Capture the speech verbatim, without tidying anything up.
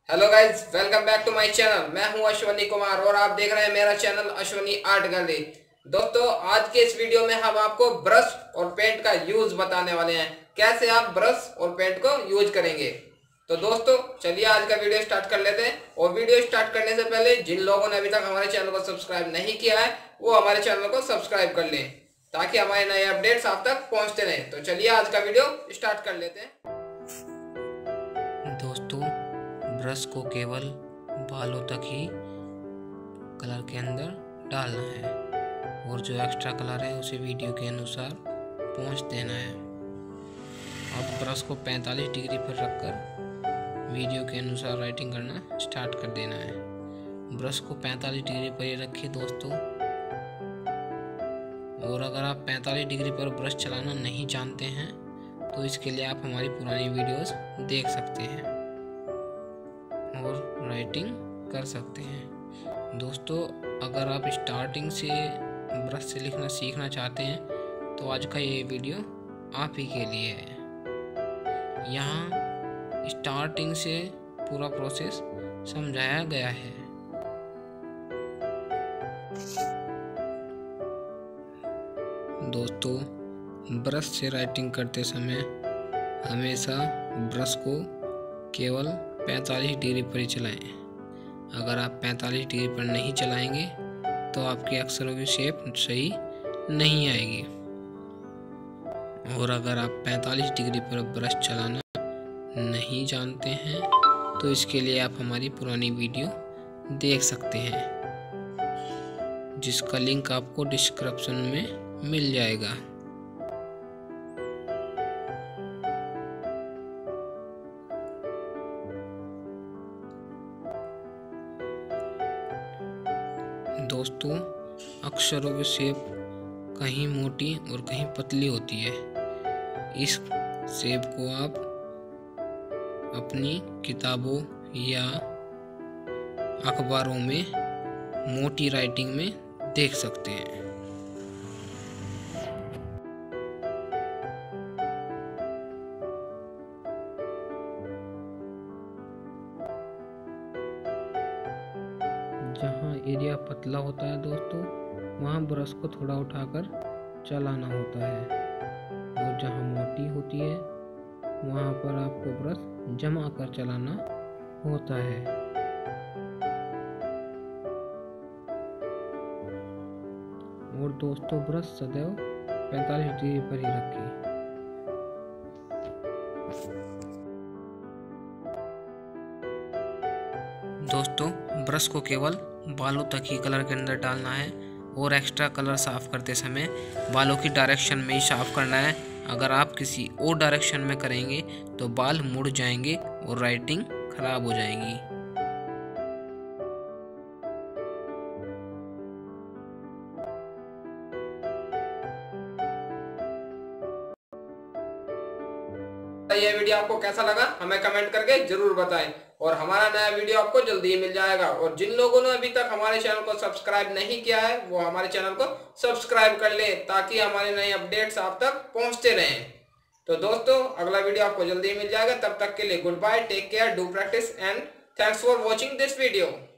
Hello guys, welcome back to my channel. मैं हूं अश्वनी कुमार और आप देख रहे हैं मेरा चैनल अश्वनी आर्ट गैलरी। दोस्तों, आज के इस वीडियो में हम आपको ब्रश और पेंट का यूज बताने वाले हैं, कैसे आप ब्रश और पेंट को यूज करेंगे। तो दोस्तों, चलिए आज का वीडियो स्टार्ट कर लेते हैं। और वीडियो स्टार्ट करने से पहले जिन लोगों ने अभी तक हमारे चैनल को सब्सक्राइब नहीं किया है वो हमारे चैनल को सब्सक्राइब कर लें, ताकि हमारे नए अपडेट्स आप तक पहुंचते रहें। तो चलिए आज का वीडियो स्टार्ट कर लेते हैं। दोस्तों, ब्रश को केवल बालों तक ही कलर के अंदर डालना है और जो एक्स्ट्रा कलर है उसे वीडियो के अनुसार पहुंच देना है। अब ब्रश को पैंतालीस डिग्री पर रखकर वीडियो के अनुसार राइटिंग करना स्टार्ट कर देना है। ब्रश को पैंतालीस डिग्री पर ही रखिए दोस्तों। और अगर आप पैंतालीस डिग्री पर ब्रश चलाना नहीं जानते हैं तो इसके लिए आप हमारी पुरानी वीडियोस देख सकते हैं और राइटिंग कर सकते हैं। दोस्तों, अगर आप स्टार्टिंग से ब्रश से लिखना सीखना चाहते हैं तो आज का ये वीडियो आप ही के लिए है। यहाँ स्टार्टिंग से पूरा प्रोसेस समझाया गया है। दोस्तों, ब्रश से राइटिंग करते समय हमेशा ब्रश को केवल पैंतालीस डिग्री पर ही चलाएं। अगर आप पैंतालीस डिग्री पर नहीं चलाएंगे तो आपके अक्षरों की शेप सही नहीं आएगी। और अगर आप पैंतालीस डिग्री पर ब्रश चलाना नहीं जानते हैं तो इसके लिए आप हमारी पुरानी वीडियो देख सकते हैं, जिसका लिंक आपको डिस्क्रिप्शन में मिल जाएगा। दोस्तों, अक्षरों की शेप कहीं मोटी और कहीं पतली होती है। इस शेप को आप अपनी किताबों या अखबारों में मोटी राइटिंग में देख सकते हैं। जहाँ एरिया पतला होता है दोस्तों, वहाँ ब्रश को थोड़ा उठाकर चलाना होता है, और जहाँ मोटी होती है वहाँ पर आपको ब्रश जमा कर चलाना होता है। और दोस्तों, ब्रश सदैव पैंतालीस डिग्री पर ही रखें। दोस्तों, ब्रश को केवल बालों तक ही कलर के अंदर डालना है और एक्स्ट्रा कलर साफ करते समय बालों की डायरेक्शन में ही साफ करना है। अगर आप किसी और डायरेक्शन में करेंगे तो बाल मुड़ जाएंगे और राइटिंग खराब हो जाएगी। ये वीडियो आपको कैसा लगा हमें कमेंट करके जरूर बताएं, और हमारा नया वीडियो आपको जल्दी ही मिल जाएगा। और जिन लोगों ने अभी तक हमारे चैनल को सब्सक्राइब नहीं किया है वो हमारे चैनल को सब्सक्राइब कर लें, ताकि हमारे नए अपडेट्स आप तक पहुंचते रहें। तो दोस्तों, अगला वीडियो आपको जल्दी ही मिल जाएगा। तब तक के लिए good bye, take care, do practice and thanks for watching this video.